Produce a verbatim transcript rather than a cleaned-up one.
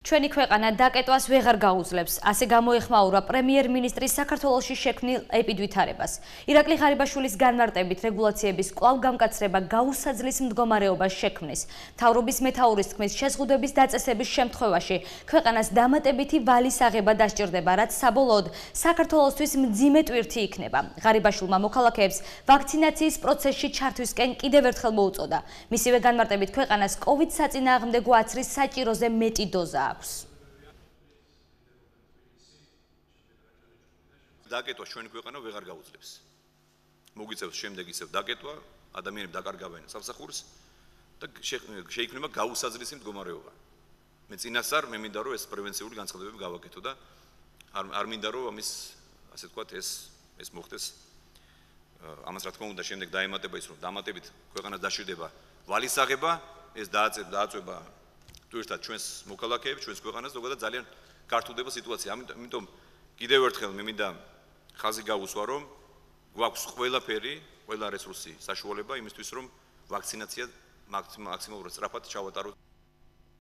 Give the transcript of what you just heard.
ჩვენი ქვეყანა დაკეტვას ვეღარ გაუძლებს, ასე გამოეხმაურა პრემიერ-მინისტრის საქართველოში შექმნილ ეპიდვითარებას. ირაკლი ღარიბაშვილის განმარტებით რეგულაციების კვლავ გამკაცრება გაუსაძლის მდგომარეობას შექმნის. მთავრობის მეთაურის თქმით, შეზღუდვების დაწესების შემთხვევაში ქვეყანას დამატებითი ვალის აღება დასჭირდება, რაც საბოლოოდ საქართველოსთვის მძიმე ტვირთი იქნება. ღარიბაშვილმა მოქალაქეებს ვაქცინაციის პროცესში ჩართვისკენ კიდევ ერთხელ მოუწოდა. მისივე განმარტებით ქვეყანას კოვიდ საწინააღმდეგო აცრის საჭიროზე მეტი დოზა დაკეტვა ჩვენი ქვეყანა ვეღარ გაუძლებს. მოგიწევს შემდეგ ისევ დაკეტვა, ადამიანები დაკარგავენ სამსახურს და შეიქმნება გაუსაძლისი მდგომარეობა. მე წინასწარ მე მინდა რომ ეს პრევენციული განცხადებები გავაკეთო და არ არ მინდა რომ ამის ასე ვთქვათ ეს ეს მოხდეს. ამას რა თქმა უნდა შემდეგ დაემატება ის რომ დამატებით ქვეყანას დაშიდება ვალის აღება, ეს დააწება თუერთად ჩვენს მოქალაქეებს, ჩვენს ქვეყანას ზოგადად ძალიან გართულდება სიტუაცია. ამიტომ კიდევ ერთხელ მე მინდა ხაზი გავუსვა, რომ გვაქვს ყველაფერი, ყველა რესურსი, საშუალება იმისთვის, რომ ვაქცინაცია მაქსიმალურად სწრაფად ჩავატაროთ.